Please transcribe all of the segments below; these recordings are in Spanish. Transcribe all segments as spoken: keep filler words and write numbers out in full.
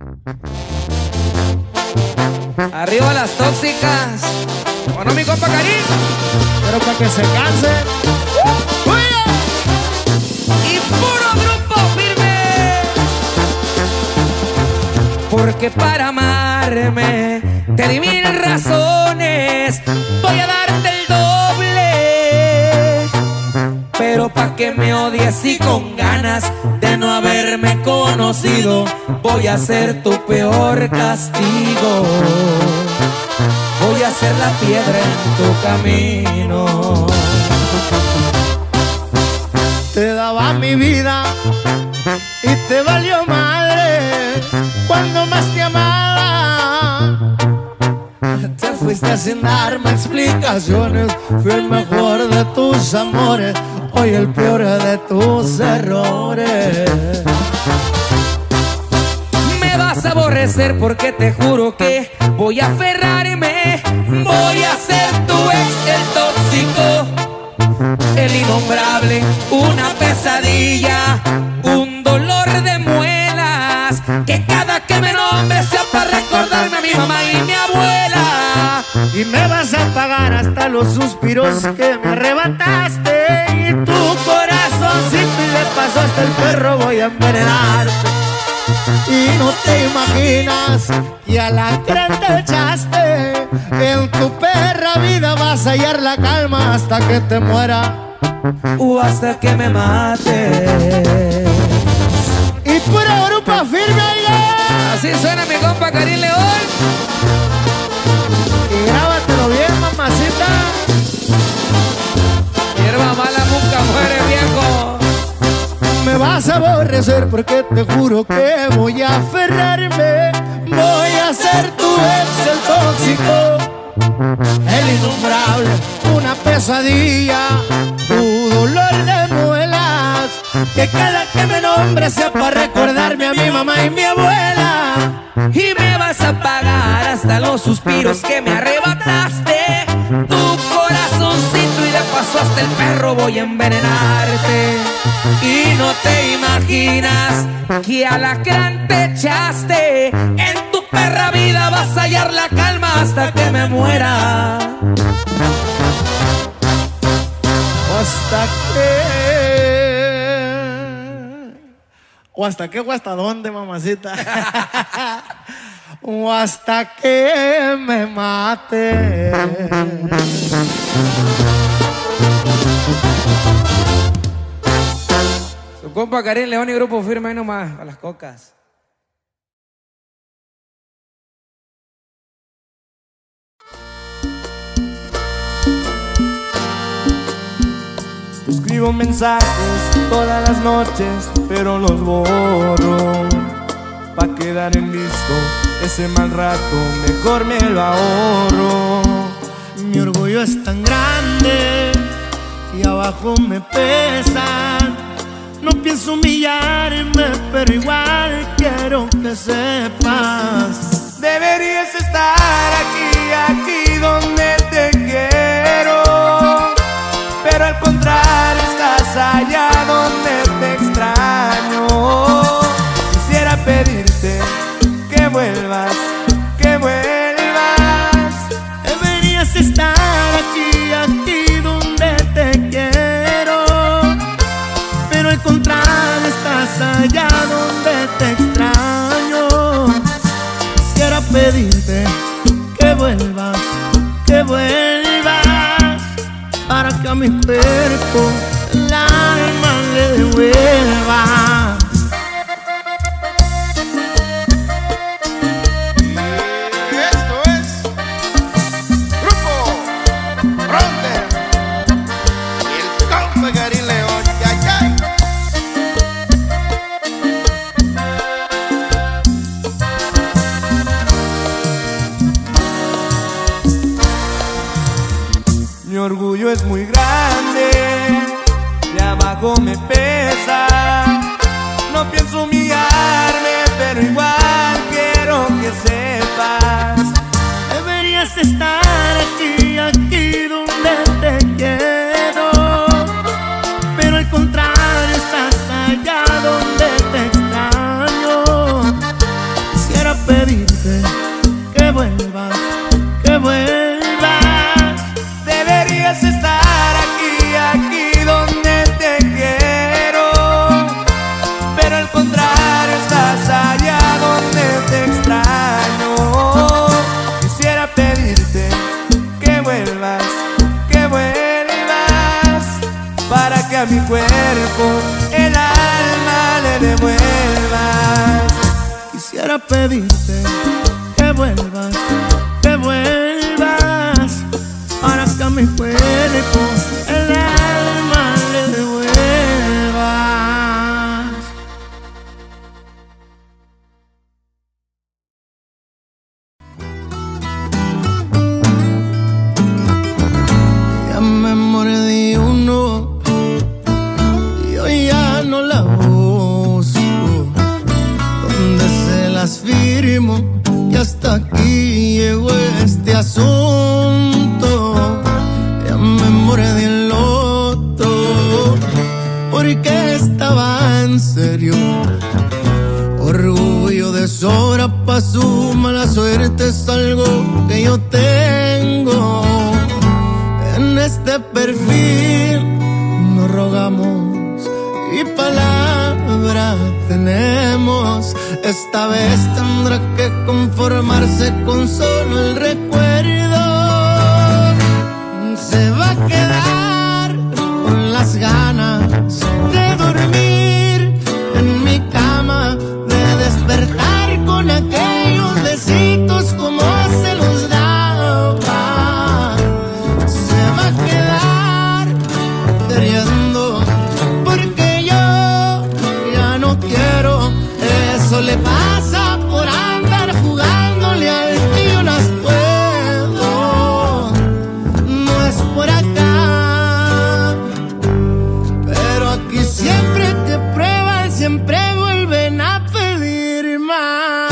Arriba las tóxicas. Bueno, mi compa Karim. Pero para que se canse. Uh, y puro grupo firme. Porque para amarme te di mil razones. Voy a darte el doble. Pero pa' que me odies y con ganas de no haberme conocido, voy a ser tu peor castigo. Voy a ser la piedra en tu camino. Te daba mi vida y te valió madre cuando más te amaba. Te fuiste sin darme explicaciones. Fui el mejor de tus amores, hoy el peor de tus errores. Me vas a aborrecer porque te juro que voy a aferrarme. Voy a ser tu ex, el tóxico, el innombrable, una pesadilla, un dolor de muelas, que cada que me nombre sea para recordarme a mi mamá y mi abuela. Y me vas a pagar hasta los suspiros que me arrebataste. Y tu corazoncito y de paso hasta el perro voy a envenenarte. Y no te imaginas que a la creen te echaste. En tu perra vida vas a hallar la calma hasta que te muera o hasta que me mate. Y pura grupo firme, oiga. Así suena mi compa Karim León. Y grábatelo bien, mamacita. Hierba mala nunca muere, viejo. Me vas a aborrecer porque te juro que voy a aferrarme. Voy a ser tu ex, el tóxico, el innombrable, una pesadilla, tu dolor de muelas, que cada que me nombre sea para recordarme a mi mamá y mi abuela. Y me vas a pagar hasta los suspiros que me arrebataste. Tu corazoncito y de paso hasta el perro voy a envenenarte. Y no te imaginas que alacrán te echaste. En tu perra vida vas a hallar la calma hasta que me muera. Hasta que... ¿O hasta qué o hasta dónde, mamacita? O hasta que me mate. Su compa Karim León y grupo firme ahí nomás, a las cocas. Escribo mensajes todas las noches, pero los borro. Pa' quedar en visto ese mal rato, mejor me lo ahorro. Mi orgullo es tan grande y abajo me pesa. No pienso humillarme, pero igual quiero que sepas. Deberías estar aquí, aquí donde te quiero, pero al contrario estás allá donde te extraño. Quisiera pedirte que vuelvas, que vuelvas. Deberías estar aquí, aquí donde te quiero, pero al contrario estás allá donde te extraño. Quisiera pedirte que vuelvas, que vuelvas, para que a mi cuerpo el alma le devuelva. Y esto es Grupo Fronter y el compa Karim León. ¡Yay, yay! Mi orgullo es muy grande, de abajo me pesa. No pienso humillarme, pero igual quiero que sepas. Deberías estar aquí, aquí donde te quiero, pero al contrario estás allá donde te extraño. cuerpo, el alma le devuelvas. Quisiera pedirte que vuelvas, que vuelvas, para que a mi cuerpo el alma le devuelvas. Ya me mordí uno y hoy ya no la busco. Donde se las firmo que hasta aquí llegó este asunto. Ya me mordí el otro porque estaba en serio. Orgullo de sobra pa' su mala suerte es algo que yo tengo. En este perfil nos rogamos y palabra tenemos. Esta vez tendrá que conformarse con solo el recuerdo. Se va a quedar con las ganas de dormir en mi cama, de despertar con aquellos besitos como se los daba. Se va a quedar queriendo porque yo ya no quiero. Eso le pasa por andar jugándole al que yo las puedo. No es por acá, pero aquí siempre te prueban, siempre vuelven a pedir más.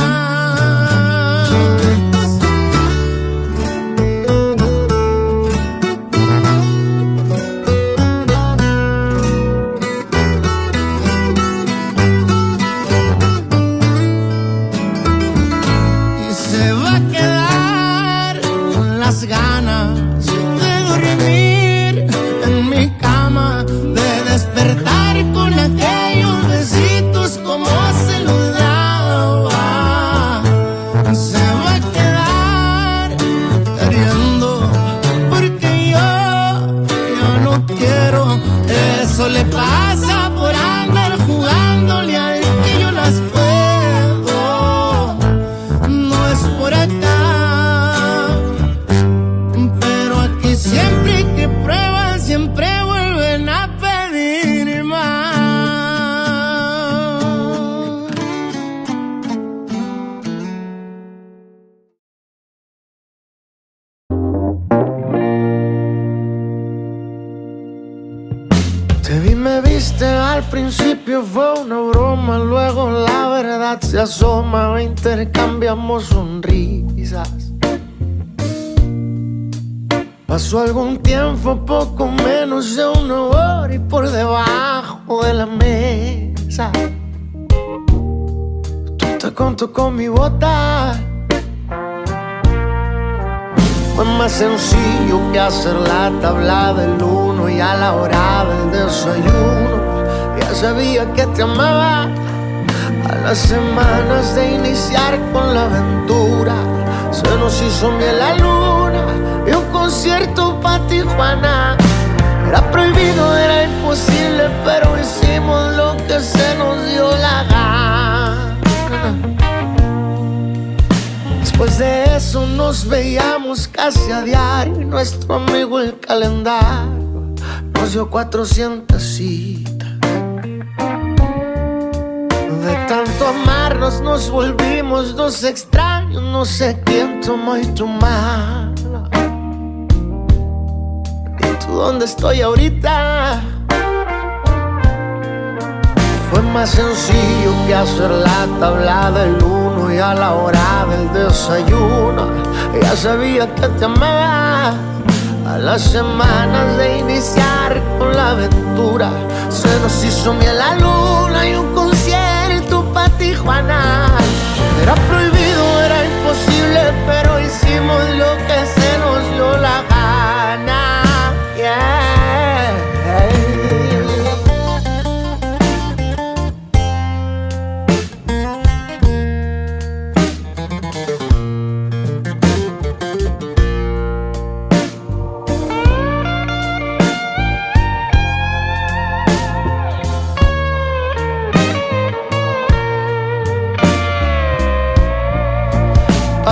Y se va a quedar con las ganas de dormir en mi cama, de despertar con aquellos besitos como se los daba. Se va a quedar queriendo porque yo ya no quiero. Eso le pasa por andar jugándole al que yo las puedo. No es por acá, pero aquí siempre que prueban, siempre vuelven a pedir más. Te vi, me viste, al principio fue una broma, luego la verdad se asoma, intercambiamos sonrisas. Pasó algún tiempo, poco menos de una hora, y por debajo de la mesa tú te contó con mi bota. Fue más sencillo que hacer la tabla del uno, y a la hora del desayuno ya sabía que te amaba. A las semanas de iniciar con la aventura se nos hizo miel la luna y un concierto pa' Tijuana. Era prohibido, era imposible, pero hicimos lo que se nos dio la gana. Después de eso nos veíamos casi a diario, y nuestro amigo el calendario nos dio cuatrocientas citas. De tanto amarnos nos volvimos dos extraños, no sé quién tomó y tu mala. ¿Y tú dónde estoy ahorita? Fue más sencillo que hacer la tabla del uno, y a la hora del desayuno ya sabía que te amaba. A las semanas de iniciar con la aventura se nos hizo miel la luna y un concierto pa' Tijuana. Era prohibido, era imposible, pero hicimos lo que se nos dio la gana. Yeah.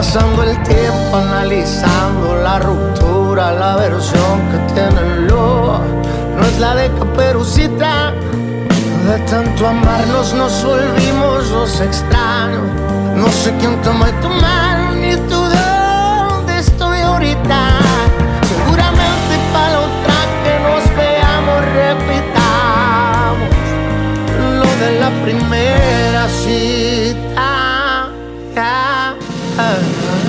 Pasando el tiempo analizando la ruptura, la versión que tienen los no es la de Caperucita. De tanto amarnos nos volvimos los extraños. No sé quién tomó tu mano ni tú dónde estoy ahorita. Seguramente para la otra que nos veamos repitamos lo de la primera cita. Ah, ah, ah.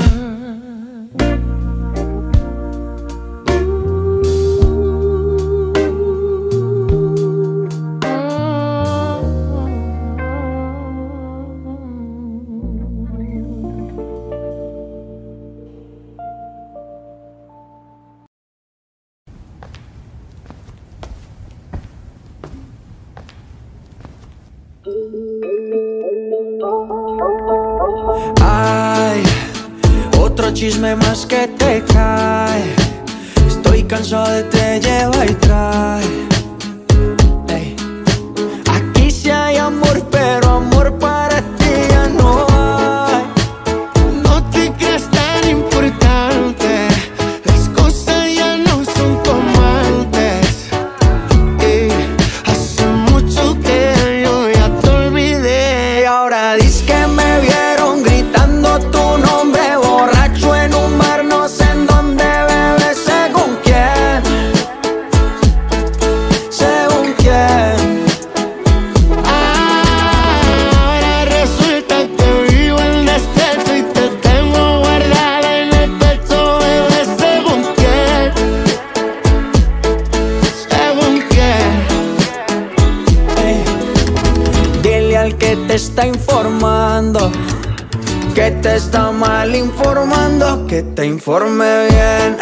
Ay, otro chisme más que te cae. Estoy cansado de te lleva y trae. Ey. Aquí sí hay amor, pero amor para ti ya no hay. No te creas tan importante, las cosas ya no son como antes. Y hace mucho que yo ya te olvidé. Y ahora dices que me vieron gritando tu nombre, borracho en un bar, no sé en dónde, bebé, según quién, según quién. Ahora resulta que vivo en despecho y te tengo guardada en el pecho, bebé, según quién, según quién. Ey. Dile al que te está informando que te está mal informando, que te informe bien.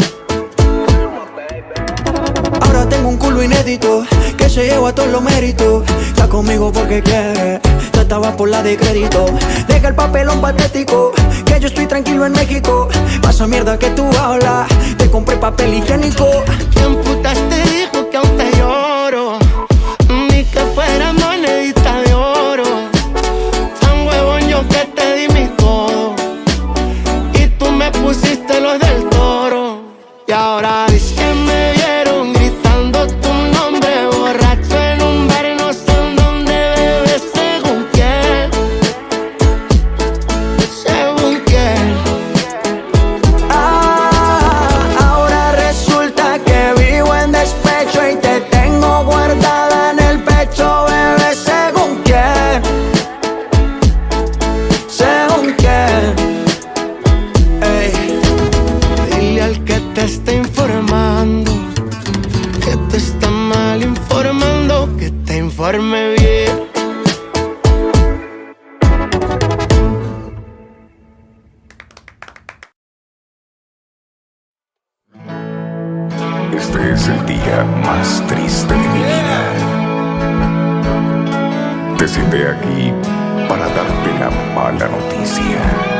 Ahora tengo un culo inédito que se lleva todos los méritos. Está conmigo porque quiere, tú estabas por la de crédito. Deja el papelón patético, que yo estoy tranquilo en México. Pasa mierda que tú hablas, te compré papel higiénico. ¿Quién putas te dijo que aún te lloro? Ni que fuera monedita de oro. Tan huevón yo que te di mi codo y tú me pusiste los del Toro. Y ahora dices que me vieron gritando tu nombre, borracho en un bar, no sé en dónde, bebé, según quién, según quién. Ah, ahora resulta que vivo en despecho y te tengo guardada en el pecho, bebé, según quién, según quién. Ey. Dile al que te está informando que te está mal informando, que te informe bien. Este es el día más triste de mi vida. Te senté aquí para darte la mala noticia.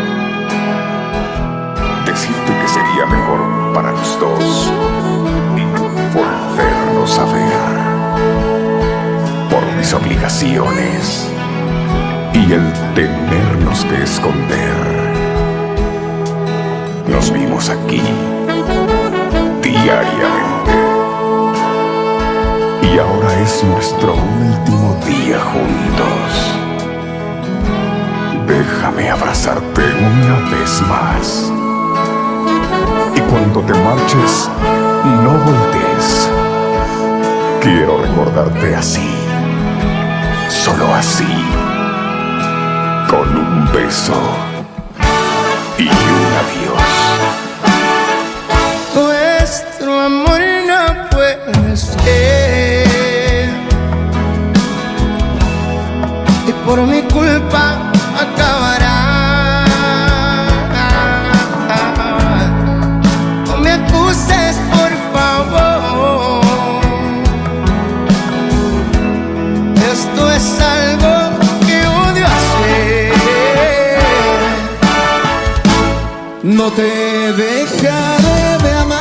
Decirte que sería mejor para los dos volvernos a ver. Por mis obligaciones y el tenernos que esconder. Nos vimos aquí diariamente. Y ahora es nuestro último día juntos. Déjame abrazarte una vez más. Y cuando te marches, no voltees. Quiero recordarte así, solo así, con un beso y un adiós. Nuestro amor no puede ser, y por mi culpa acabará. No me acuses, por favor. Esto es algo que odio hacer. No te dejaré de amar.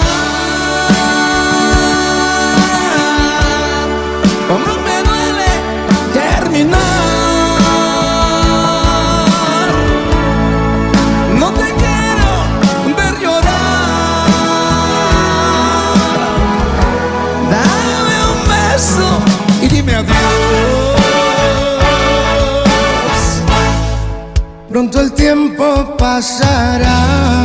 Como me duele terminar. No te tiempo pasará,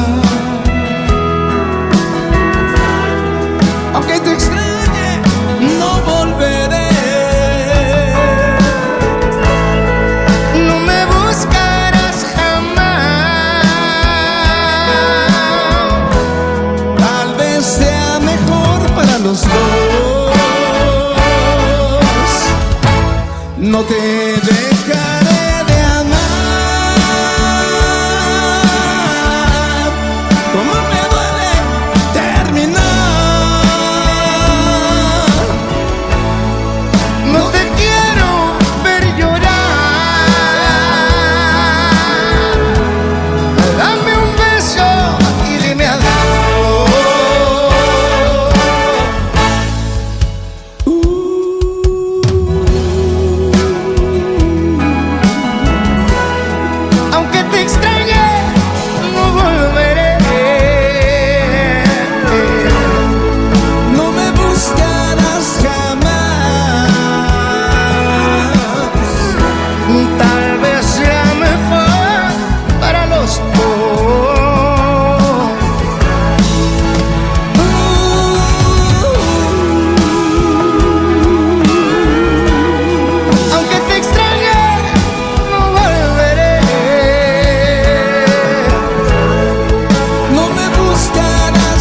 aunque te extrañe, no volveré. no me buscarás jamás. Tal vez sea mejor para los dos. No te dejaré de amar, como me duele terminar. No te quiero ver llorar. Dame un beso y dime adiós. Aunque te extrañe, no volveré. No me buscarás jamás. Tal vez sea mejor para los dos. Aunque te extrañe, no volveré. No me buscarás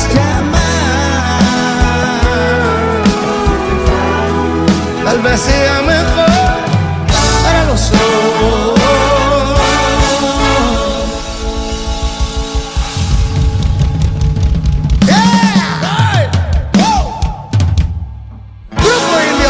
jamás. Tal vez sea mejor para los dos. Yeah. Hey. Woo. Grupo Indio.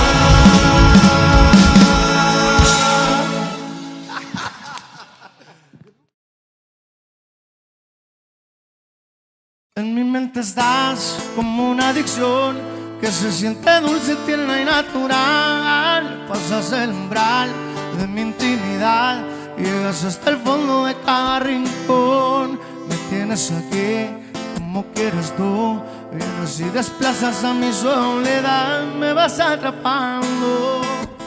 En mi mente estás como una adicción que se siente dulce, tierna y natural. Pasas el umbral de mi intimidad, llegas hasta el fondo de cada rincón. Me tienes aquí como quieres tú, vienes y desplazas a mi soledad, me vas atrapando.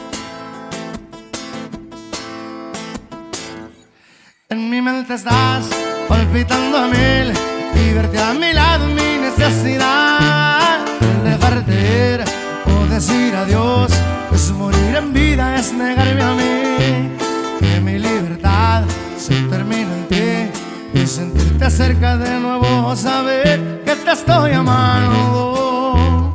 En mi mente estás palpitando a mil y verte a mi lado es mi necesidad. El dejarte ir o decir adiós es morir en vida, es negarme a mí. Que mi libertad se termina en ti y sentirte cerca de nuevo, saber que te estoy amando.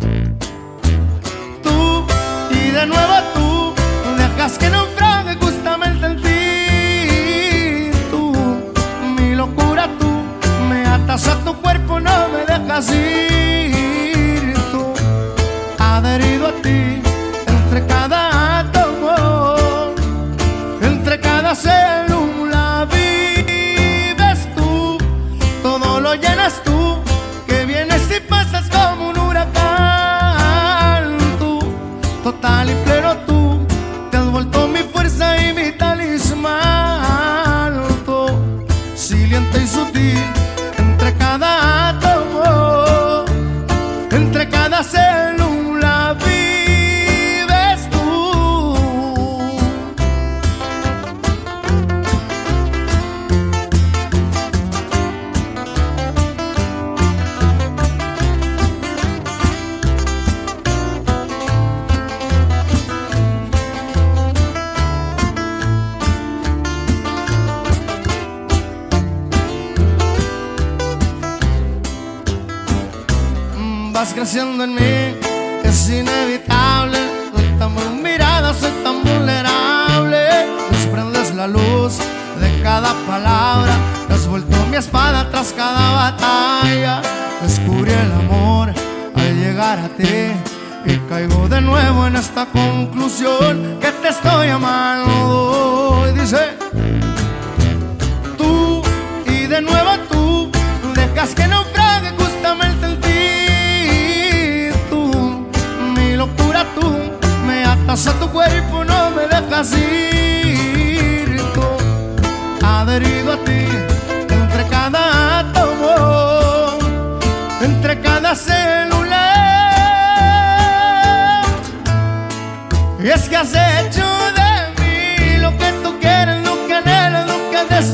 Tú y de nuevo tú dejas que naufrague justamente en ti. Tú, mi locura, tú me atas a tu cuerpo, no me dejas ir. Tú, adherido a ti, entre cada átomo, entre cada célula vives tú, todo lo llenas tú, que vienes y pasas como un huracán. Tú, total y pleno tú, te has vuelto mi fuerza y mi talismán. Tú, silente y sutil, entre cada átomo, entre cada célula vives tú. Vas creciendo en mí, es inevitable. Soy tan muy mirada, soy tan vulnerable. Desprendes la luz de cada palabra, te has vuelto mi espada tras cada batalla. Descubrí el amor al llegar a ti y caigo de nuevo en esta conclusión, que te estoy amando. Y dice, tú y de nuevo tú dejas que naufrague justamente en ti. Locura, tú me atas a tu cuerpo, no me dejas ir. Tú, adherido a ti, entre cada átomo, entre cada célula. Y es que has hecho de mí lo que tú quieres, lo que anhelas, lo que deseas.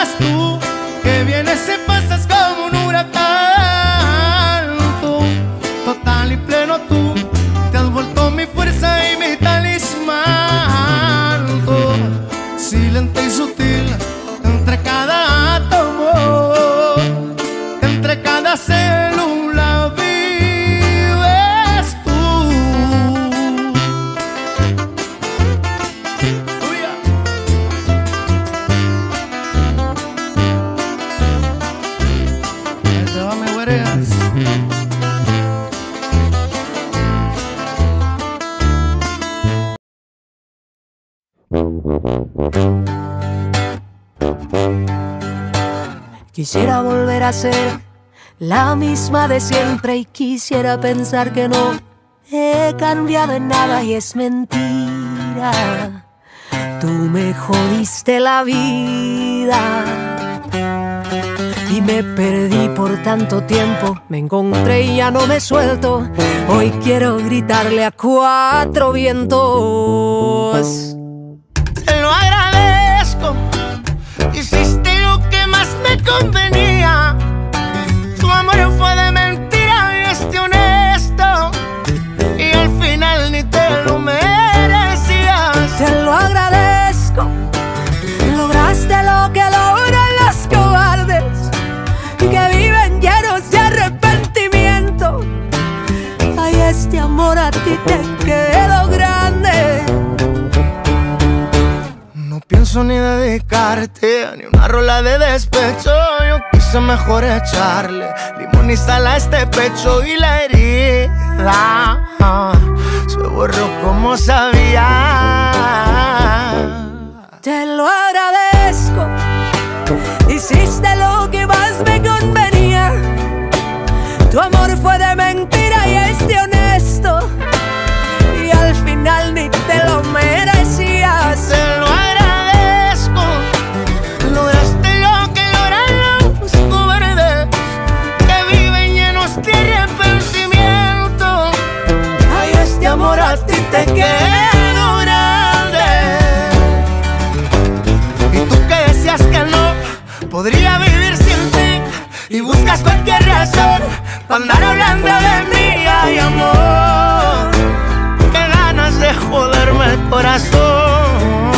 serás tú, que vienes y pasas como un huracán. Tú, total y pleno tú, te has vuelto mi fuerza y mi talismán. Tú, silente y sutil, entre cada átomo, entre cada célula vives tú. Tuya. Ahí te va, me huereas. Quisiera volver a ser la misma de siempre y quisiera pensar que no he cambiado en nada y es mentira. Tú me jodiste la vida y me perdí por tanto tiempo. Me encontré y ya no me suelto. Hoy quiero gritarle a cuatro vientos. Te lo agradezco, hiciste lo que más me convenía. Tu amor fue de mentira y este honesto, y al final ni te lo merecías. Te lo agradezco, lograste lo que logran los cobardes, que viven llenos de arrepentimiento. Ay, este amor a ti te quedó grande. No pienso ni dedicarte ni una rola de despecho. Yo quise mejor echarle limón y sal a este pecho, y la herida ah, se borró como sabía. Te lo agradezco, hiciste lo que más me convenía. Tu amor fue de mentira y este honesto, y al final ni te lo merecías. Te lo agradezco, lograste lo que logran los cobardes, que viven llenos de arrepentimiento. Ay, este amor a ti te quedó grande. Y tú que decías que no podría vivir sin ti, y buscas cualquier razón para andar hablando de mí. Ay, amor, qué ganas de joderme el corazón.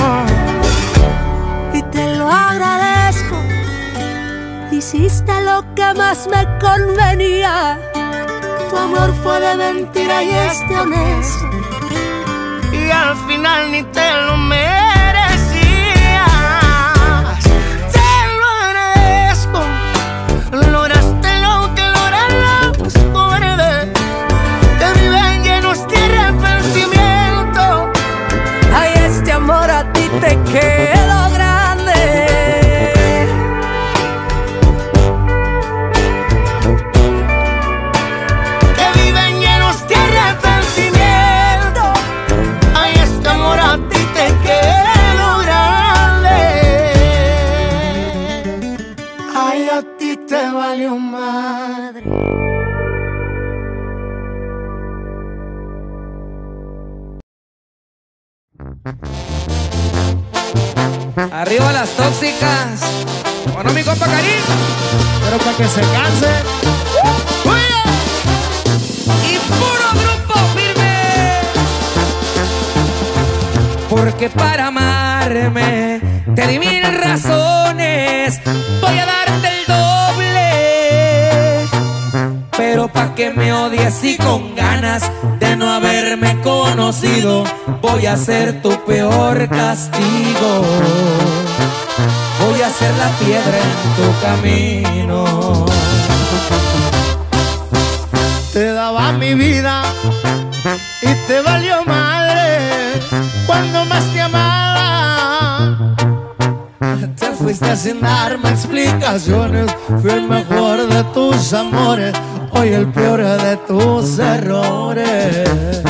y te lo agradezco, hiciste lo que más me convenía. Tu amor fue de mentira y este honesto, Y al final ni te lo merecías. Te lo agradezco, lograste lo que logran los cobardes, que viven llenos de arrepentimiento. ay, este amor a ti te quedó grande. Que viven llenos de arrepentimiento. Ay, este amor a ti te quedó grande. Ay, a ti te valió madre. Arriba las tóxicas. Bueno, mi compa Karim. Pero para que se canse. Y puro grupo firme. Porque para amarme te di mil razones. Voy a darte el doble. Pero pa' que me odies y con ganas de no haberme conocido, voy a ser tu peor castigo. Voy a ser la piedra en tu camino. Te daba mi vida y te valió madre cuando más te amaba. Te fuiste sin darme explicaciones. Fui el mejor de tus amores, hoy el peor de tus errores.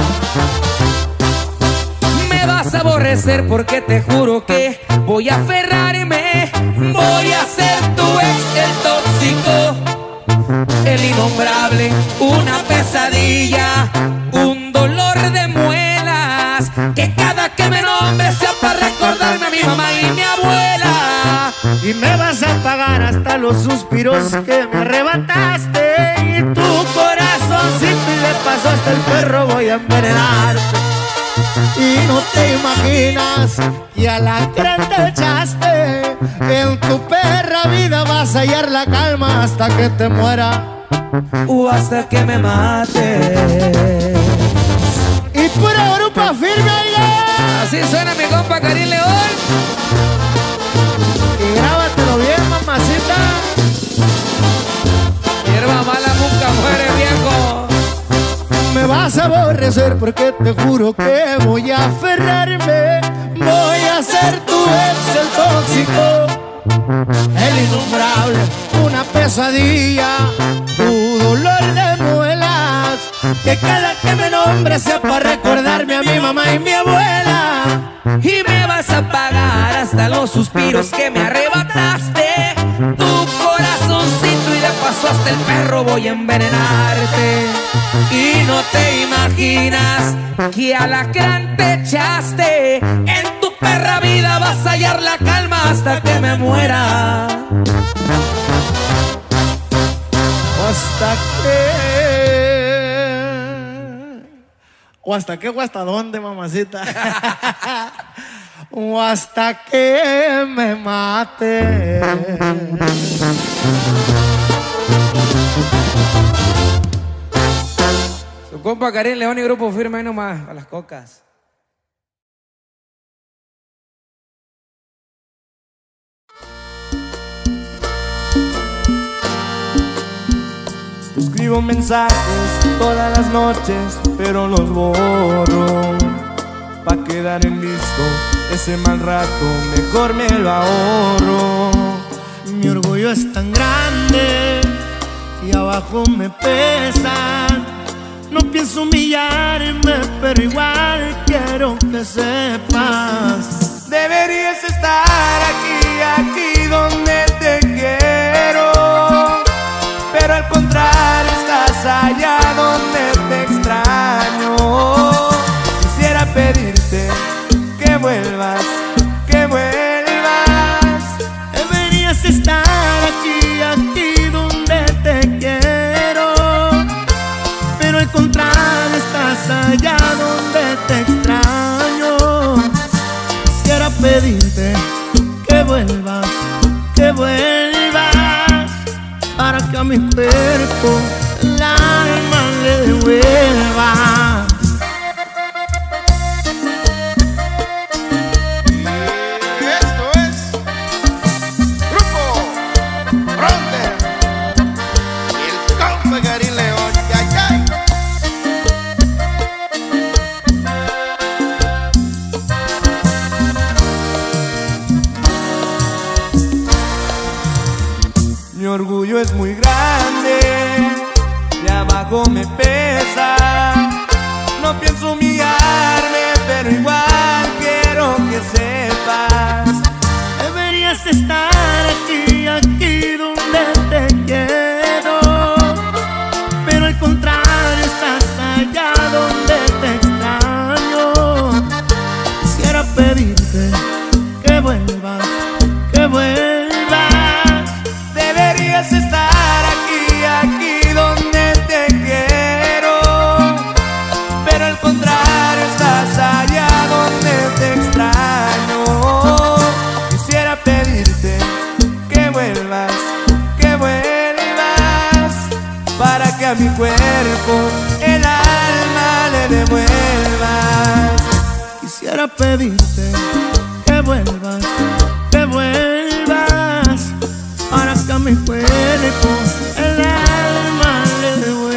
Me vas a aborrecer porque te juro que voy a aferrarme. Voy a ser tu ex, el tóxico, el innombrable, una pesadilla, un dolor de muelas, que cada que me nombre sea para recordarme a mi mamá y mi abuela. Y me vas a pagar hasta los suspiros que me arrebataste. Y tu corazoncito y de paso hasta el perro voy a envenenarte. Y no te imaginas que a la gran te echaste. En tu perra vida vas a hallar la calma hasta que te muera o hasta que me mate. Y pura grupa firme, oiga. Así suena mi compa Karim León. Y grábatelo bien, mamacita. Hierba mala nunca muere, viejo. Me vas a aborrecer porque te juro que voy a aferrarme. Voy a ser tu ex, el tóxico, el innombrable, una pesadilla, tu dolor de muelas, que cada que me nombre sea para recordarme a mi mamá y mi abuela. Y me vas a pagar hasta los suspiros que me arrebataste. Tu corazoncito y de paso hasta el perro voy a envenenarte. Y no te imaginas que alacrán te echaste. En tu perra vida vas a hallar la calma hasta que me muera. O hasta que... O hasta qué o hasta dónde, mamacita. O hasta que me mate. Su compa Karim León y grupo firme ahí nomás, a las cocas. Escribo mensajes todas las noches, pero los borro. Pa' quedar en visto ese mal rato, mejor me lo ahorro. Mi orgullo es tan grande y abajo me pesa. No pienso humillarme, pero igual quiero que sepas. Deberías estar aquí, aquí donde te quiero, pero al contrario estás allá donde te extraño. Quisiera pedirte que vuelvas, que vuelvas. Deberías estar aquí, aquí donde te quiero, pero al contrario estás allá donde te extraño. Quisiera pedirte que vuelvas, que vuelvas, para que a mi cuerpo el alma le devuelva. Y esto es Grupo Fronter y el compa Karim León. ¡Yay, yay! Mi orgullo es muy grande, de abajo me pesa. No pienso humillarme, pero igual quiero que sepas. Deberías estar aquí, aquí donde te quiero, pero al contrario estás allá donde te extraño. Quisiera pedirte que vuelvas, que vuelvas. Deberías estar aquí, aquí donde te quiero, pero al contrario estás allá donde te extraño. Quisiera pedirte que vuelvas, que vuelvas, para que a mi cuerpo el alma le devuelvas. Quisiera pedirte que vuelvas, que vuelvas, para que a mi cuerpo el alma le devuelvas.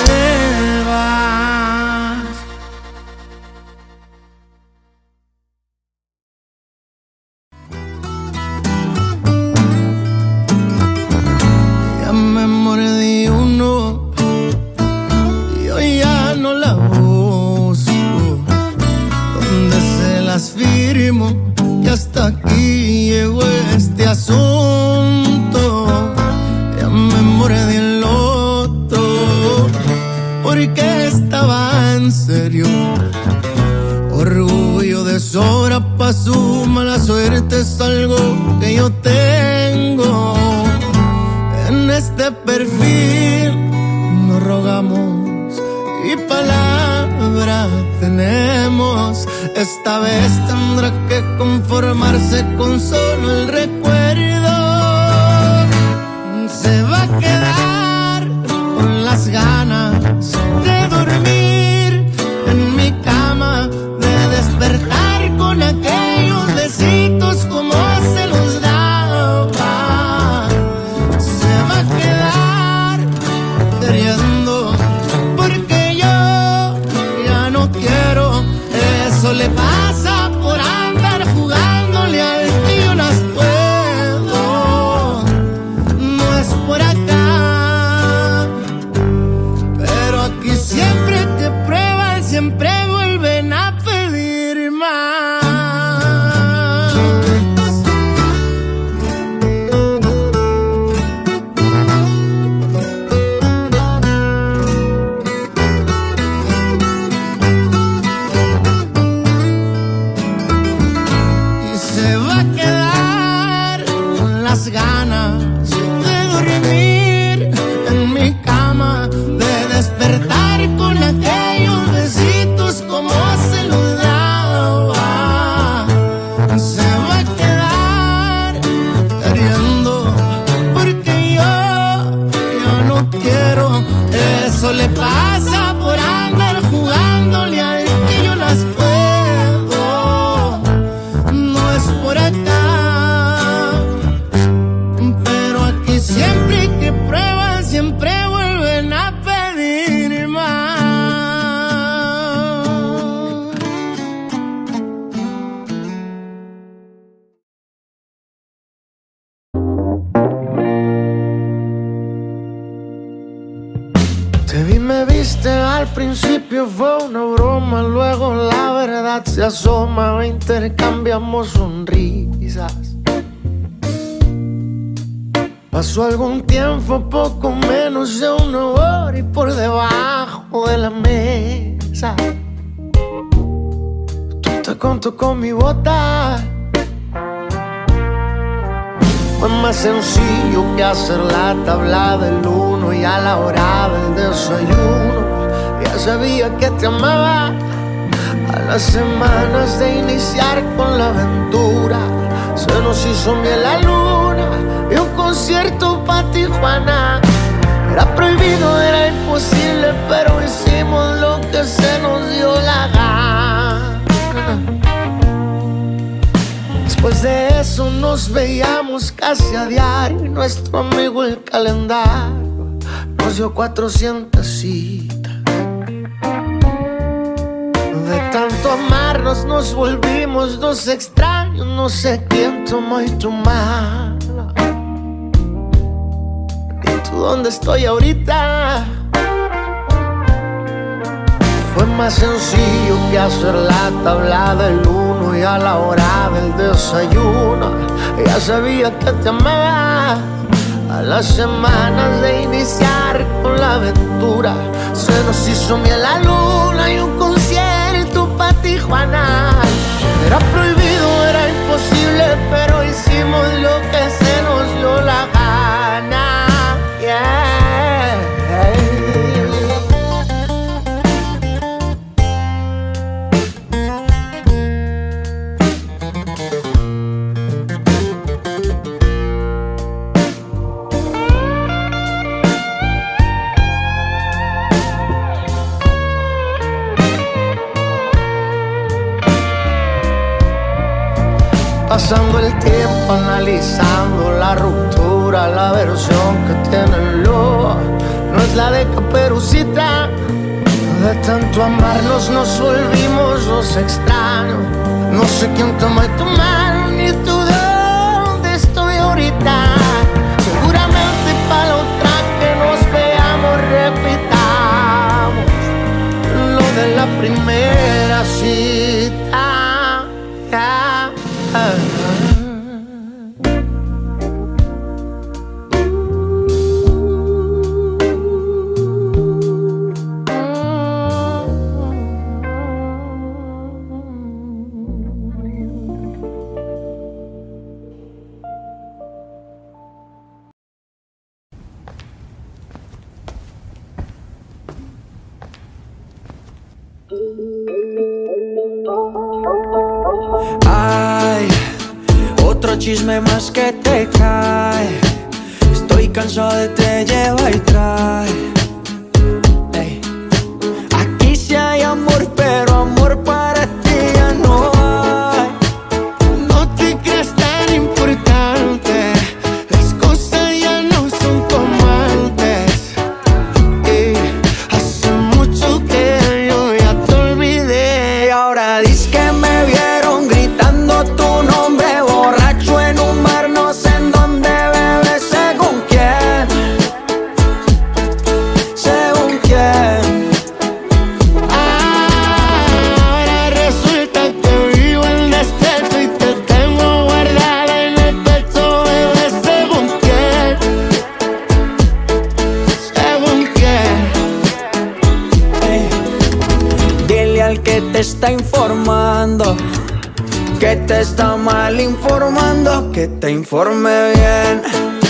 Ya me mordí uno y hoy ya no la busco. Donde se las firmo que hasta aquí llegó este asunto. Ya me mordí el otro porque estaba en serio. Orgullo de sobra pa' su mala suerte es algo que yo tengo. de perfil, no rogamos y palabra tenemos. Esta vez tendrá que conformarse con solo el recuerdo. Se va a quedar con las ganas de dormir en mi cama, de despertar con aquellos besitos como se los daba. Se va a quedar queriendo porque yo ya no quiero. Eso le pasa por andar jugándole al que yo las puedo. No es por acá, pero aquí siempre que prueban, siempre vuelven a pedir más. Y se va a quedar con las ganas de dormir en mi cama, de despertar con aquellos besitos como se los daba. Se va a quedar queriendo porque yo ya no quiero. Eso le pasa por andar jugándole al que yo las puedo. No es por acá, pero aquí siempre que prueban, siempre vuelven a pedir más. Te vi, me viste, al principio fue una broma, luego la verdad se asoma, intercambiamos sonrisas. Pasó algún tiempo, poco menos de una hora, y por debajo de la mesa tú te contó con mi bota. Fue más sencillo que hacer la tabla del uno, y a la hora del desayuno ya sabía que te amaba. A las semanas de iniciar con la aventura se nos hizo miel la luna y un concierto pa' Tijuana. Era prohibido, era imposible, pero hicimos lo que se nos dio la gana. Después de eso nos veíamos casi a diario, y nuestro amigo el calendario nos dio cuatrocientas citas. De tanto amarnos nos volvimos dos extraños, no sé quién tomó y tu mala. ¿Y tú dónde estoy ahorita? Fue más sencillo que hacer la tabla del uno, y a la hora del desayuno ya sabía que te amaba. A las semanas de iniciar con la aventura se nos hizo miel la luna y un concierto pa' Tijuana. Era prohibido, era imposible, pero hicimos lo que se nos dio la gana. Yeah. Pasando el tiempo analizando la ruptura, la versión que tiene el lobo no es la de Caperucita. De tanto amarnos nos volvimos dos extraños, no sé quién tomó tu mano ni tú dónde estoy ahorita. Seguramente para la otra que nos veamos repitamos lo de la primera cita. Yeah. Ay, otro chisme más que te cae. Estoy cansado de te lleva y trae. Ey. Aquí sí hay amor, pero amor para ti ya no hay. No te creas tan importante, las cosas ya no son como antes. Y hace mucho que yo ya te olvidé. Y ahora dices que me vieron gritando tu nombre, borracho en un bar, no sé en dónde, bebé, según quién. Según quién. Ahora resulta que vivo en despecho y te tengo guardada en el pecho, bebé, según quién. Según quién. Ey. Dile al que te está informando que te está mal informando, que te informe bien.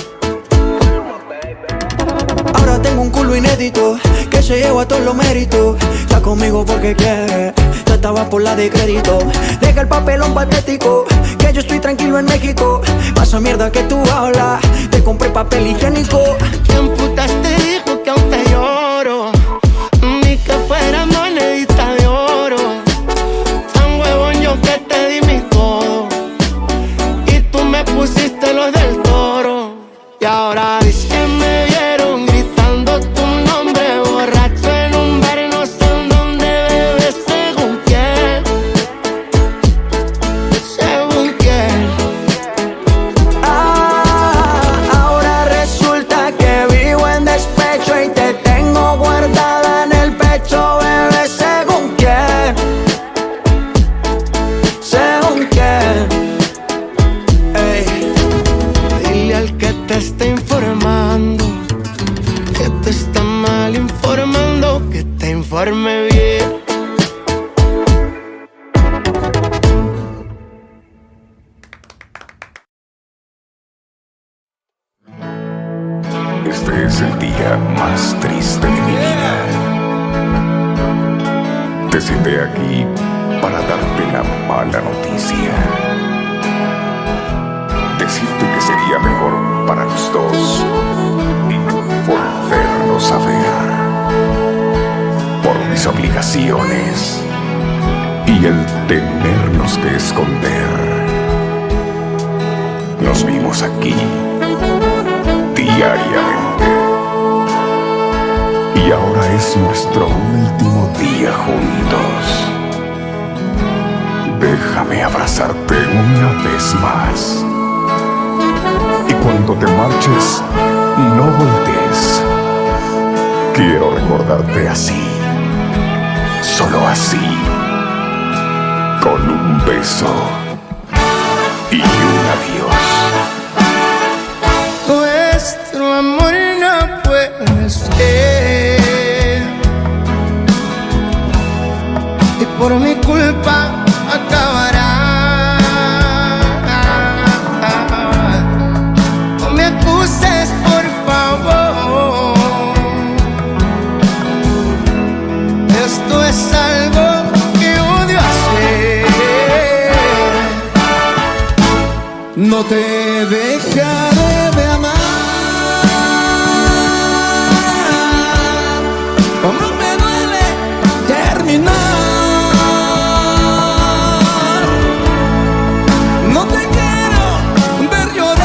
Ahora tengo un culo inédito que se lleva todos los méritos. Está conmigo porque quiere, tú estabas por la de crédito. Deja el papelón patético, que yo estoy tranquilo en México. Pasa mierda que tú hablas, te compré papel higiénico. ¿Quién putas te dijo que aún te lloro? Ni que fuera monedita de oro. Tan huevón yo que te di mi todo y tú me pusiste los del Toro. Y ahora dices que me vieron gritando tu nombre, borracho en un bar, no sé en dónde, bebé, según quién. Según quién. Ah, ahora resulta que vivo en despecho y te tengo guardada en el pecho, bebé, según quién. Según quién. Ey. Dile al que te está informando que te está mal informando, que te informe bien. Este es el día más triste de mi vida. Te senté aquí para darte la mala noticia. Decirte que sería mejor para los dos volvernos a ver. Por mis obligaciones y el tenernos que esconder. Nos vimos aquí diariamente. Y ahora es nuestro último día juntos. Déjame abrazarte una vez más. Y cuando te marches, no voltees. Quiero recordarte así, solo así, con un beso y un adiós. Nuestro amor no puede ser, y por mi culpa acabará. No me acuses, por favor. Esto es algo que odio hacer. No te dejaré de amar. Como me duele terminar. No te quiero ver llorar.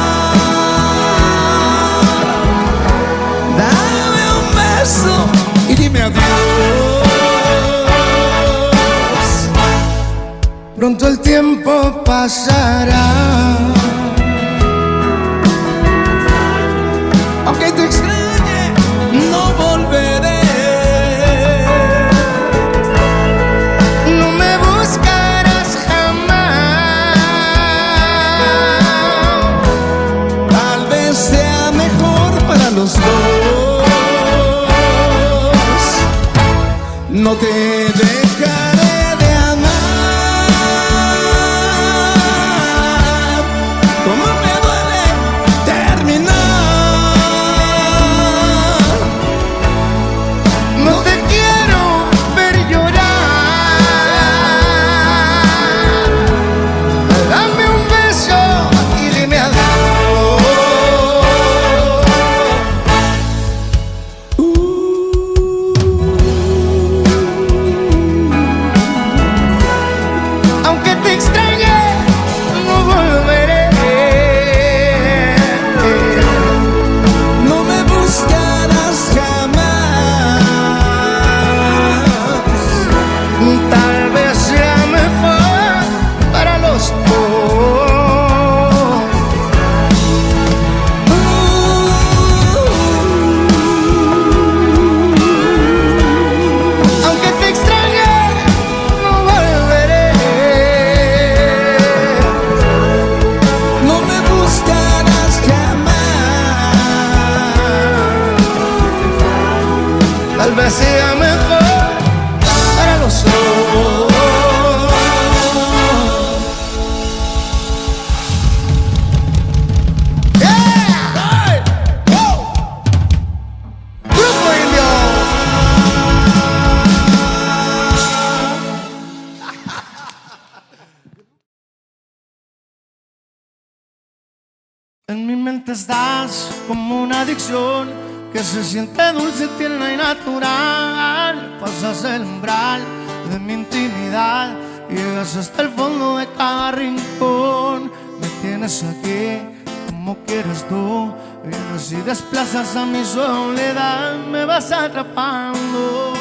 Dame un beso y dime adiós. Pronto el tiempo pasará. Aunque te extrañe, no volveré. No me buscarás jamás. Tal vez sea mejor para los dos. No te dejaré de amar. Como me duele terminar. No te quiero ver llorar. tal vez sea mejor para los dos. En mi mente estás como una adicción que se siente dulce, tierna y natural. Pasas el umbral de mi intimidad, llegas hasta el fondo de cada rincón. Me tienes aquí como quieres tú, vienes y desplazas a mi soledad, me vas atrapando.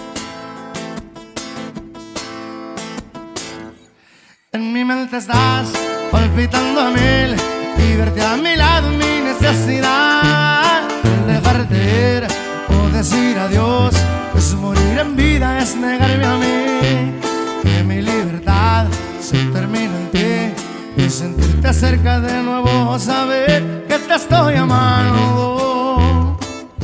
En mi mente estás palpitando a mil y verte a mi lado mi necesidad. Dejarte ir o decir adiós es morir en vida, es negarme a mí. Que mi libertad se termina en ti y sentirte cerca de nuevo, saber que te estoy amando.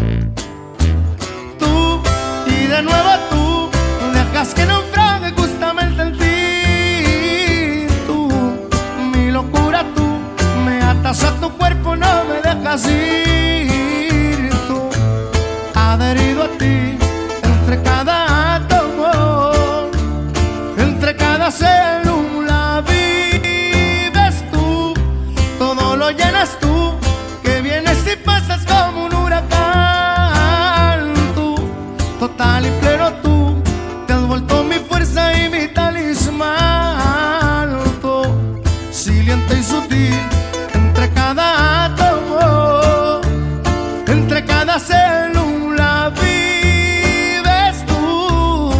Tú y de nuevo tú dejas que naufrague justamente en ti. Tú, mi locura, tú me atas a tu cuerpo, no me dejas ir. Tú, adherido a ti, entre cada átomo, entre cada célula vives tú. Todo lo llenas tú, que vienes y pasas como un huracán. Tú, total y pleno tú, te has vuelto mi fuerza y mi talismán. Tú, silente y sutil, entre cada átomo, entre cada célula vives tú.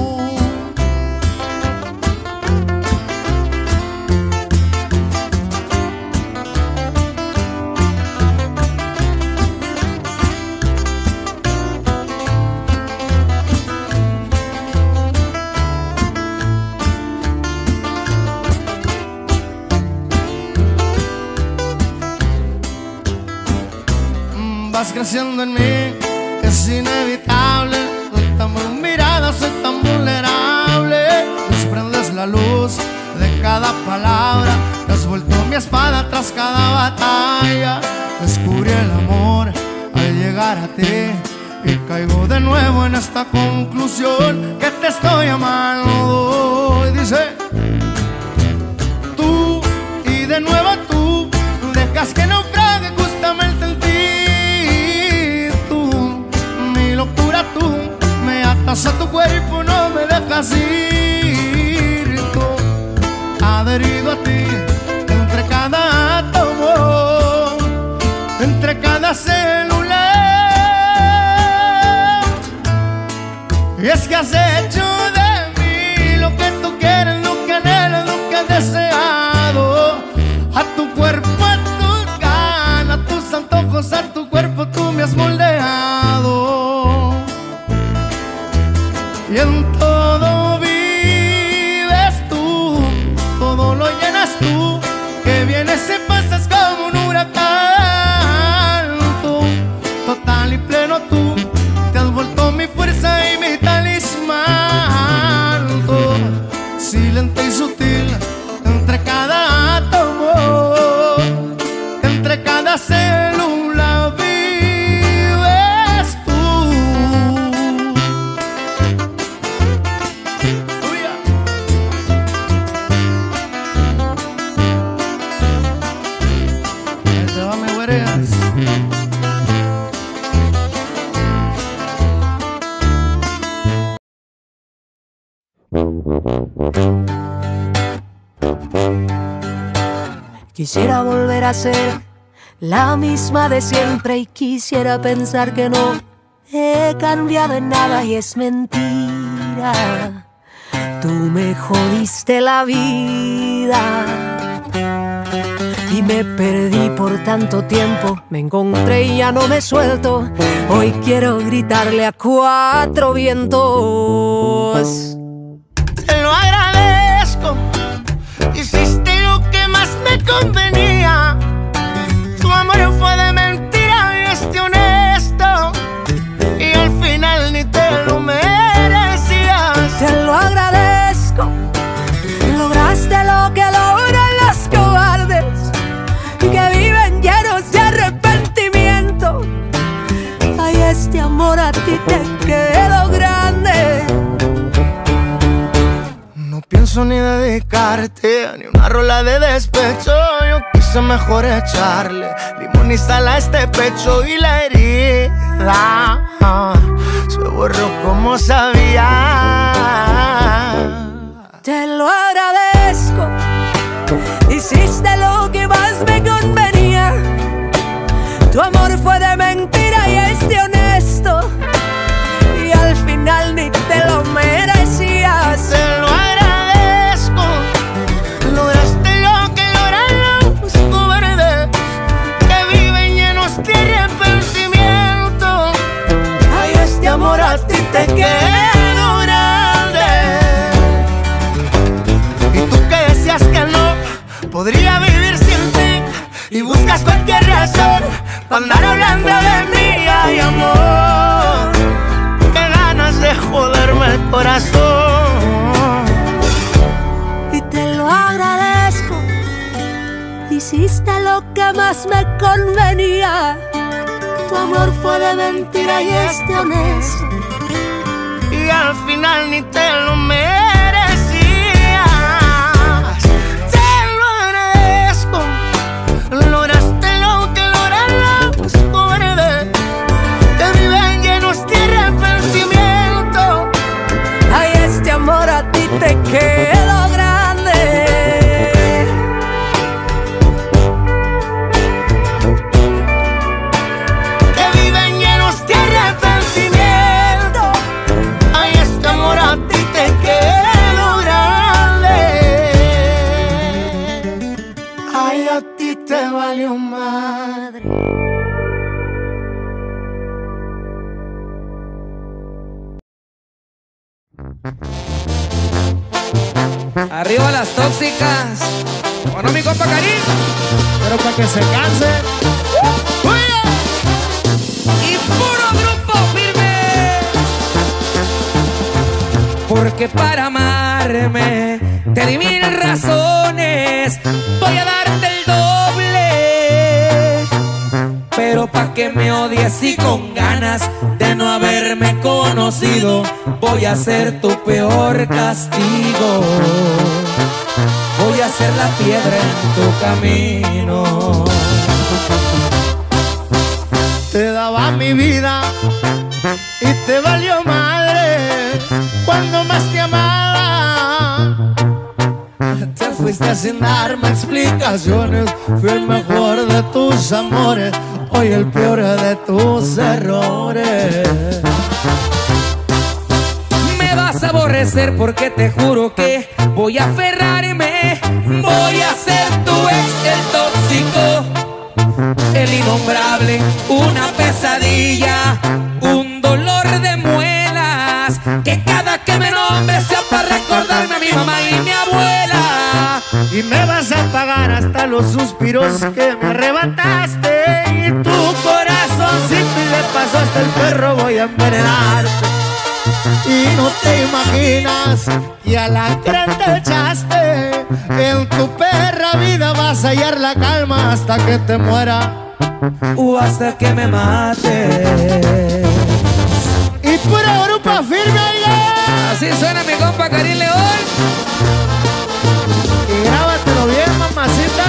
Vas creciendo en mí, es inevitable. Soltamos miradas, soy tan vulnerable. Desprendes la luz de cada palabra, te has vuelto mi espada tras cada batalla. Descubrí el amor al llegar a ti y caigo de nuevo en esta conclusión, que te estoy amando. Y dice, tú y de nuevo tú dejas que naufrague justamente en ti. Locura, tú me atas a tu cuerpo, no me dejas ir. Tú, adherido a ti, entre cada átomo, entre cada célula. Y es que has hecho de mí lo que tú quieres, lo que anhelas, lo que has deseado. A tu cuerpo, a tus ganas, a tus antojos, a tu cuerpo tú me has moldeado. Y en todo vives tú, todo lo llenas tú, que vienes y pasas como un huracán. Tú, total y pleno tú, te has vuelto mi fuerza y mi talismán. Tú, silente y sutil, entre cada átomo, entre cada célula vives tú. Quisiera volver a ser la misma de siempre y quisiera pensar que no he cambiado en nada y es mentira. Tú me jodiste la vida y me perdí por tanto tiempo. Me encontré y ya no me suelto. Hoy quiero gritarle a cuatro vientos. Te lo agradezco, hiciste lo que más me convenía. Tu amor fue de mentira y este honesto, y al final ni te te quedó grande. No pienso ni dedicarte ni una rola de despecho. Yo quise mejor echarle limón y sal a este pecho y la herida ah, se borró como sabía. Te lo agradezco, hiciste lo que más me convenía. Tu amor fue de mentira y es de honesto, y al final ni te lo merecías. Te lo agradezco, lograste lo que logran los cobardes que viven llenos de arrepentimiento. Ay, este amor a ti te quedó grande. Y tú que decías que no podría vivir sin ti, y buscas cualquier razón para andar hablando de mí. Ay, amor, qué ganas de joderme el corazón. y te lo agradezco, hiciste lo que más me convenía. Tu amor fue de mentira y es de honesto, Y al final ni te lo merecías. Te lo agradezco, lograste lo que logran los cobardes que viven llenos de arrepentimiento. ay, este amor a ti te quedó grande. Que viven llenos de arrepentimiento. Ay, este amor a ti te quedó grande. Ay, a ti te valió madre. Arriba las tóxicas. Bueno, mi compa Karim. Pero para que se canse. Y puro grupo firme. Porque para amarme te di mil razones. Voy a darte el doble. Pero pa' que me odies y con ganas de no haberme conocido, voy a ser tu peor castigo. Voy a ser la piedra en tu camino. Te daba mi vida y te valió madre cuando más te amaba. Te fuiste sin darme explicaciones. Fui el mejor de tus amores, hoy el peor de tus errores. Me vas a aborrecer porque te juro que voy a aferrarme. Voy a ser tu ex, el tóxico, el innombrable, una pesadilla, un dolor de muelas, que cada que me nombre sea para recordarme a mi mamá y mi abuela. Y me vas a pagar hasta los suspiros que me arrebataste, y tu corazoncito y de paso hasta el perro voy a envenenarte. Y no te imaginas que a la gran te echaste. En tu perra vida vas a hallar la calma hasta que te muera O hasta que me mate. y pura grupo firme, oiga. Así suena mi compa Karim León. Y grábatelo bien, mamacita.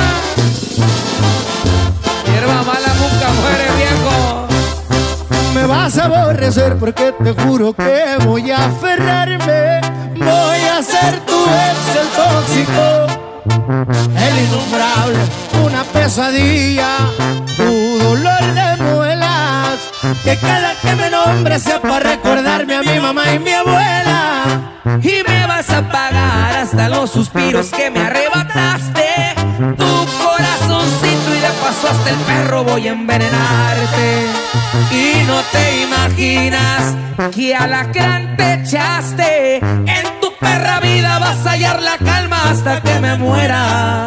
Hierba mala nunca muere, viejo. Me vas a aborrecer porque te juro que voy a aferrarme. Voy a ser tu ex, el tóxico, el innombrable, una pesadilla, tu dolor de muelas, que cada que me nombre sea para recordarme a mi mamá y mi abuela. Y me vas a pagar hasta los suspiros que me arrebataste. Tu corazoncito y de paso hasta el perro voy a envenenarte. Y no te imaginas que alacrán te echaste. En tu perra vida vas a hallar la calma hasta que me muera.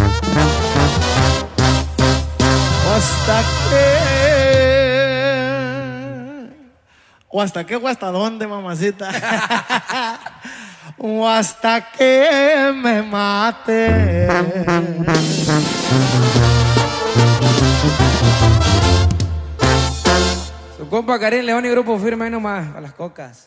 Hasta que... ¿O hasta qué o hasta dónde, mamacita? O hasta que me mate. compa Karim León y Grupo Firme ahí nomás, a las cocas.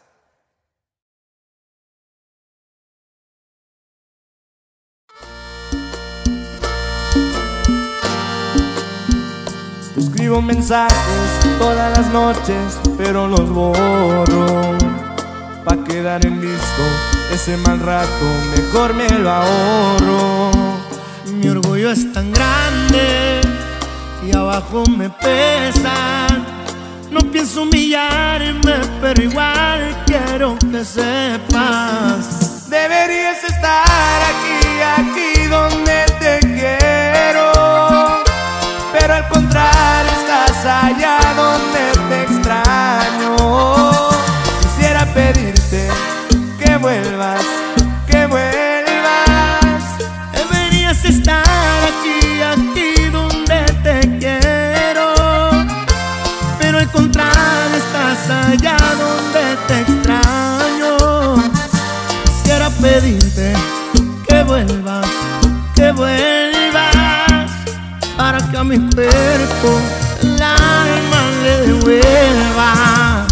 Escribo mensajes todas las noches, pero los borro. Pa' quedar en visto ese mal rato, mejor me lo ahorro. Mi orgullo es tan grande y abajo me pesa. No pienso humillarme, pero igual quiero que sepas. Deberías estar aquí, aquí donde te quiero, pero al contrario estás allá donde te extraño. Quisiera pedirte que vuelvas, que vuelvas. Deberías estar aquí, aquí donde te quiero, pero al contrario estás allá donde te extraño. Quisiera pedirte que vuelvas, que vuelvas, para que a mi cuerpo el alma le devuelva.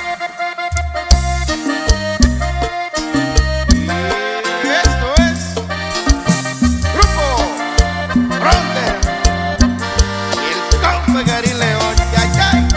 Y esto es Grupo Ronde y el compa Karim León. Ya, ya.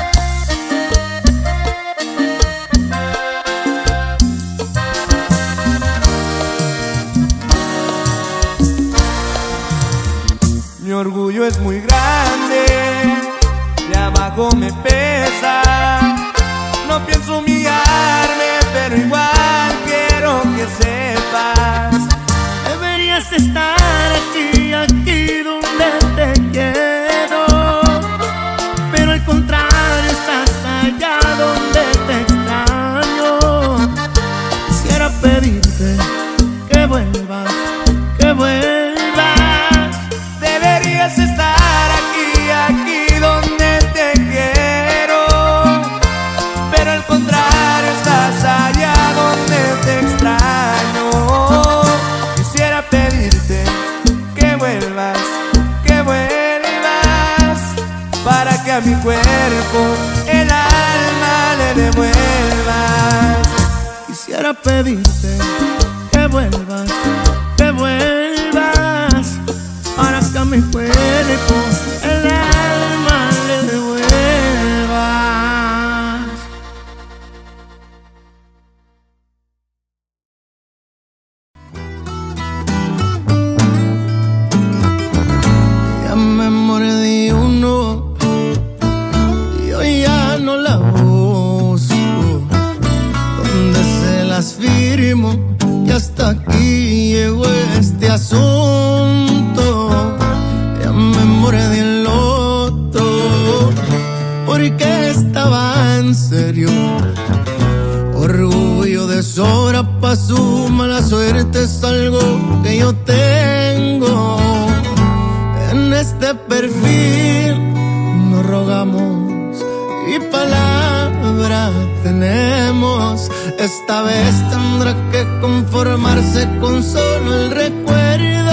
Mi orgullo es muy grande, de abajo me pesa. No pienso humillarme, pero igual quiero que sepas. Deberías estar aquí, aquí donde te quiero, pero al contrario estás allá donde te extraño. Quisiera pedirte que vuelvas, que vuelvas. Deberías estar aquí, aquí donde te quiero, pero al contrario estás allá donde te extraño. Quisiera pedirte que vuelvas, que vuelvas, para que a mi cuerpo el alma le devuelvas. Quisiera pedirte que vuelvas, que vuelvas, para que a mi cuerpo el alma le devuelvas. Ya me mordí uno y hoy ya no la busco. Donde se las firmo, que hasta aquí llegó este asunto. Ya me mordí el otro, porque estaba en serio. Orgullo de sobra pa' su mala suerte es algo que yo tengo. En este perfil nos rogamos y palabra tenemos. Esta vez tendrá que conformarse con solo el recuerdo.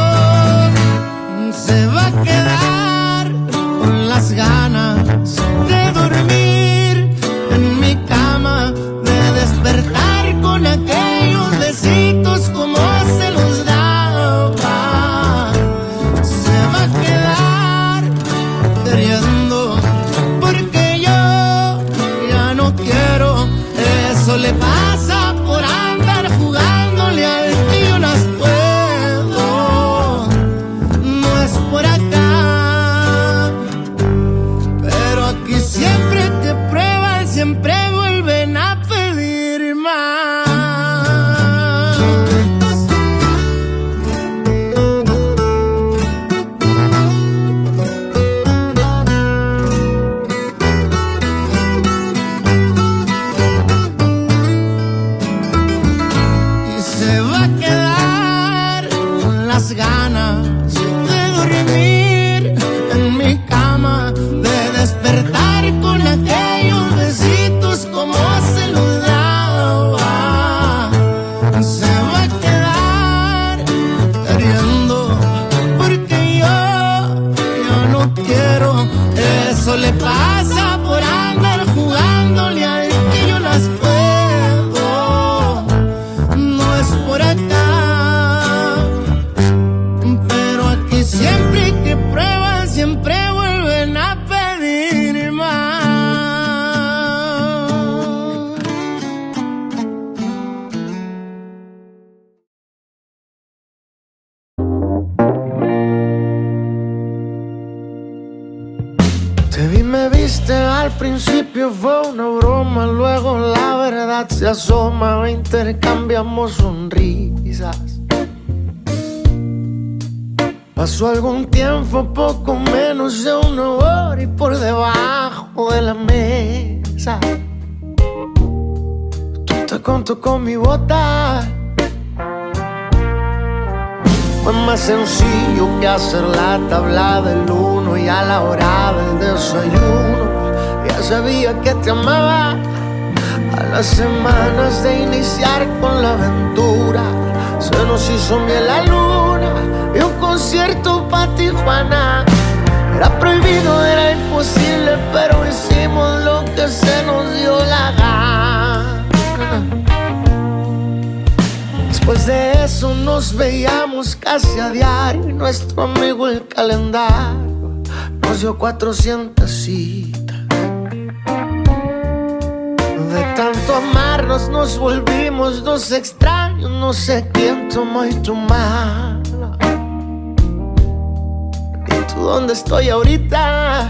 Se va a quedar con las ganas de dormir en mi cama, de despertar con aquellos besitos como se los daba. Se va a quedar queriendo, porque yo ya no quiero. Eso le pasa por andar jugándole al que yo las puedo. No es por acá, pero aquí siempre que prueban, siempre vuelven a pedir más. Y se va a quedar con las ganas de dormir en mi cama, de despertar con aquellos besitos como se los daba. Se va a quedar queriendo, porque yo, yo no quiero. Eso le pasa por andar jugando dijiste al principio fue una broma, luego la verdad se asoma, intercambiamos sonrisas. Pasó algún tiempo, poco menos de una hora, y por debajo de la mesa tú te contó con mi bota. Fue más sencillo que hacer la tabla del uno, y a la hora del desayuno ya sabía que te amaba. A las semanas de iniciar con la aventura se nos hizo miel la luna y un concierto pa' Tijuana. Era prohibido, era imposible, pero hicimos lo que se nos dio la gana. Después de eso nos veíamos casi a diario, y nuestro amigo el calendario nos dio cuatrocientas citas. De tanto amarnos nos volvimos dos extraños, no sé quién tomó y tu mala. ¿Y tú dónde estoy ahorita?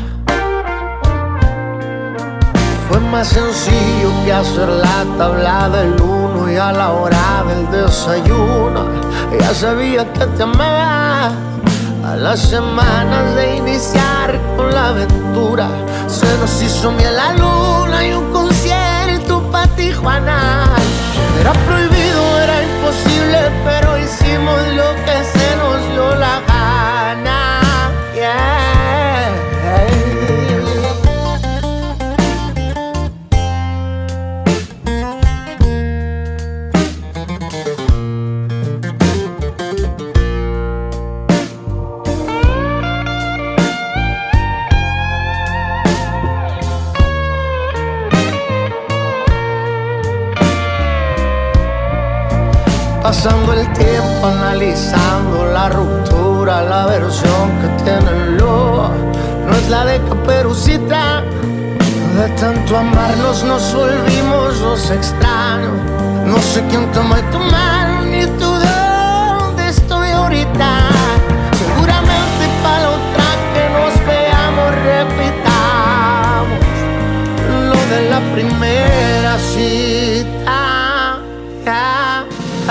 Fue más sencillo que hacer la tabla del uno, y a la hora del desayuno ya sabía que te amaba. A las semanas de iniciar con la aventura se nos hizo miel la luna y un concierto pa' Tijuana. Era prohibido, era imposible, pero hicimos lo que se nos dio la gana. Yeah. Pasando el tiempo analizando la ruptura, la versión que tiene el lobo no es la de Caperucita. De tanto amarnos nos volvimos los extraños, no sé quién tomó tu mano ni tú dónde estoy ahorita. Seguramente para la otra que nos veamos repitamos lo de la primera cita. Yeah.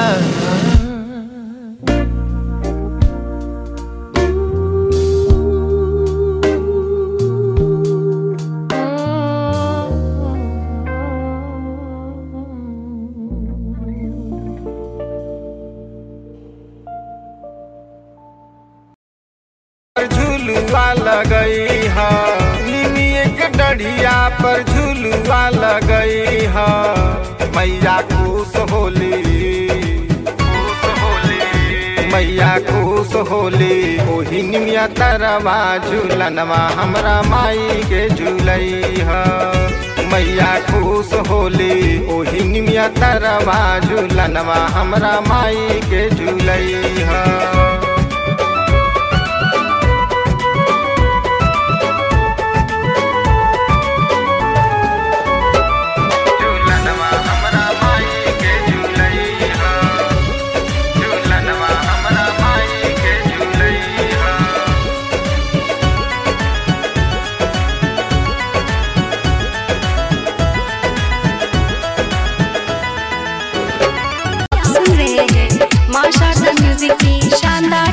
झुलुआ लगई हा निमिये के डढ़िया पर झुलुआ लगई हा मैया खुश होली खुश होली मैया खुश होली ओही निमिया तरवा झूलनवा हमरा माई के झूलई हा मैया खुश होली ओही निमिया तरवा झूलनवा हमरा माई के झूलई हा। माँ शारदा म्यूजिक की शानदार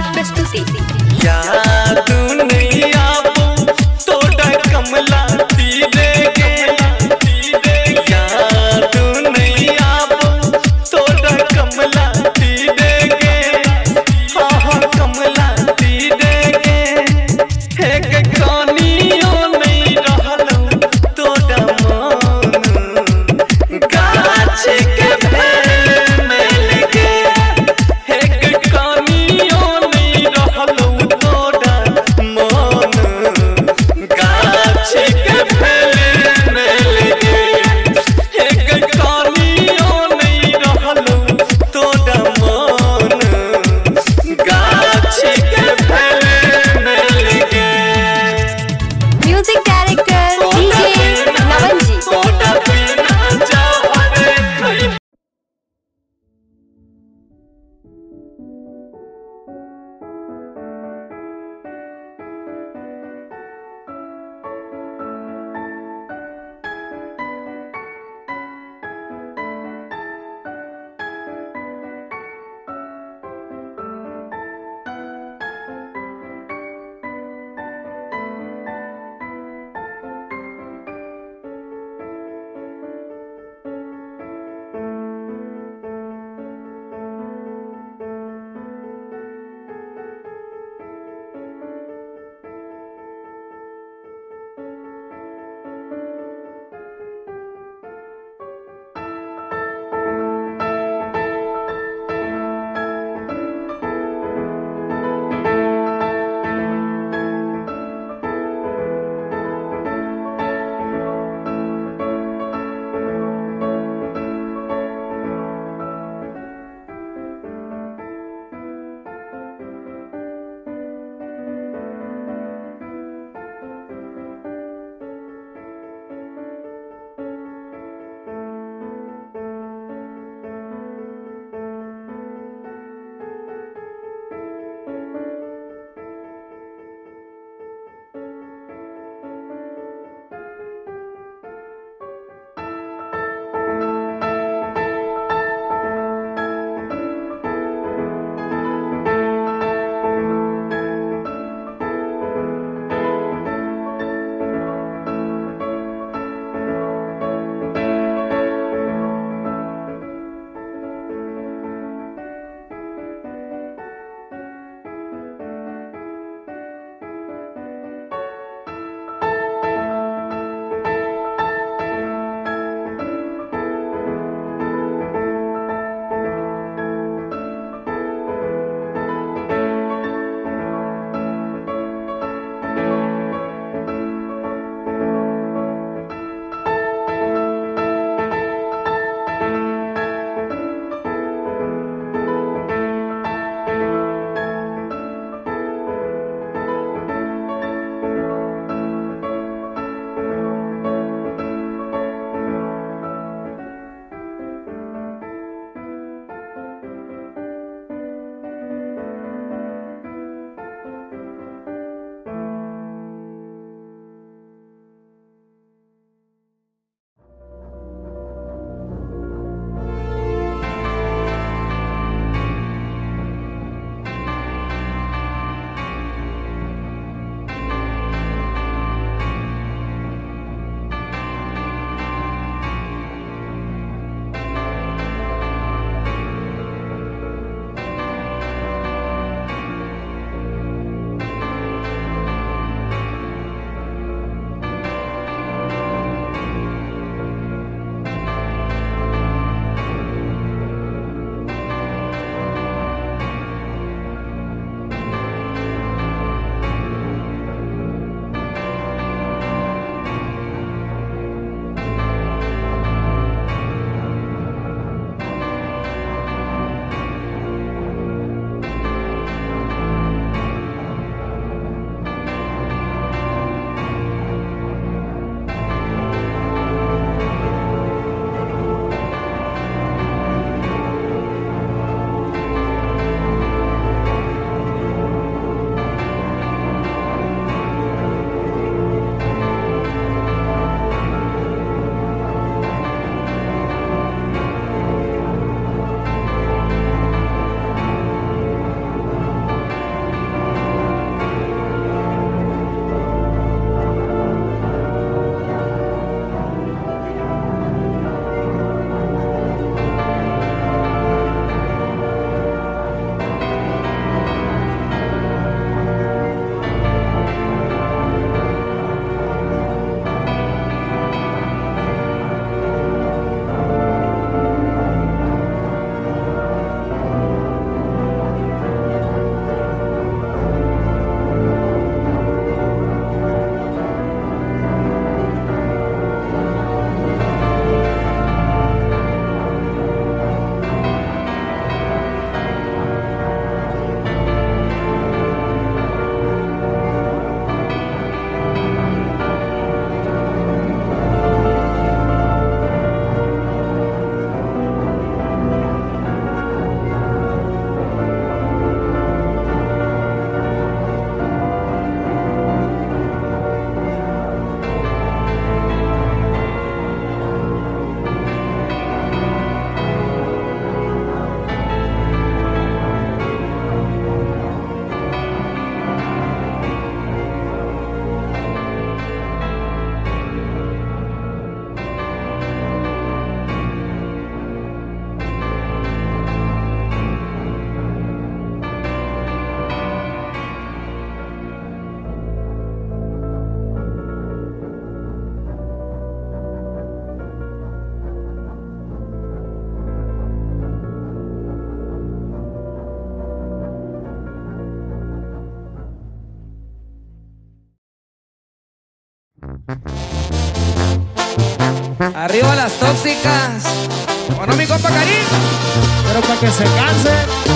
Arriba las tóxicas. Bueno, mi compa Karim. Pero para que se canse.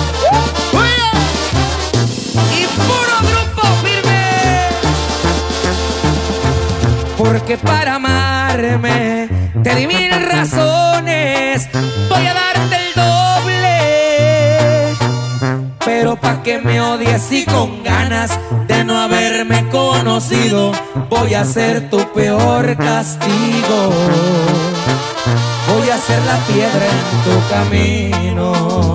Y puro grupo firme. Porque para amarme te di mil razones. Voy a darte el doble. Pero pa' que me odies y con ganas de no haberme conocido, voy a ser tu peor castigo. Voy a ser la piedra en tu camino.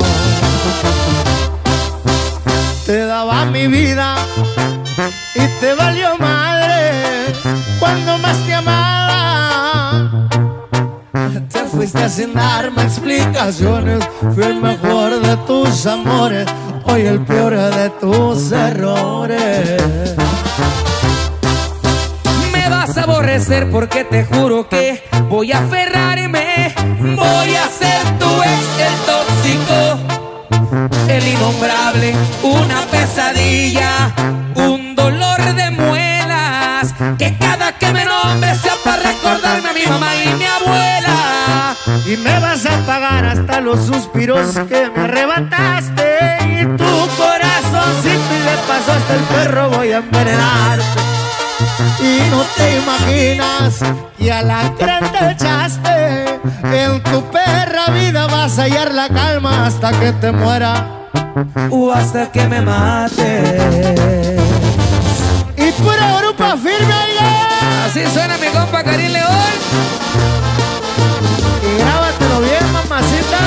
Te daba mi vida y te valió madre cuando más te amaba. Te fuiste sin darme explicaciones. Fui el mejor de tus amores, hoy el peor de tus errores. Me vas a aborrecer porque te juro que voy a aferrarme. Voy a ser tu ex, el tóxico, el innombrable, una pesadilla, un dolor de muelas, que cada que me nombre sea para recordarme a mi mamá y mi abuela. Y me vas a pagar hasta los suspiros que me arrebataste, y tu corazoncito y de paso hasta el perro voy a envenenarte. Y no te imaginas que a la gran te echaste. En tu perra vida vas a hallar la calma hasta que te muera o hasta que me mate. Y pura grupa firme, oiga. Así suena mi compa Karim León. Y grábatelo bien, mamacita.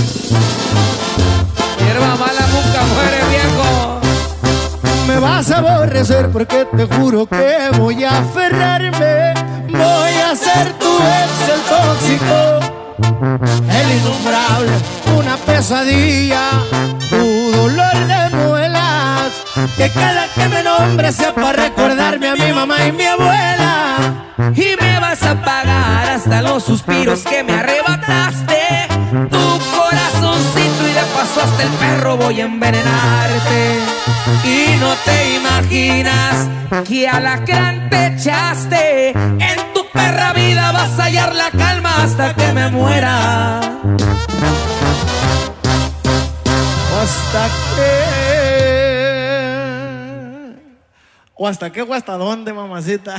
Hierba mala nunca muere, viejo. Me vas a aborrecer porque te juro que voy a aferrarme. Voy a ser tu ex, el tóxico, el innombrable, una pesadilla, tu dolor de muelas, que cada que me nombre sea para recordarme a mi mamá y mi abuela. Y me vas a pagar hasta los suspiros que me arrebataste, tu corazoncito y de paso hasta el perro voy a envenenarte. Y no te imaginas que alacrán te echaste. En tu perra vida vas a hallar la calma hasta que me muera. O hasta que... O hasta qué o hasta dónde, mamacita.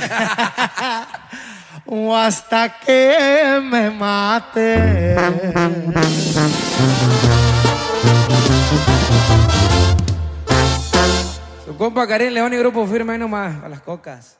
O hasta que me mate. Su compa Karim León y grupo firme ahí nomás a las cocas.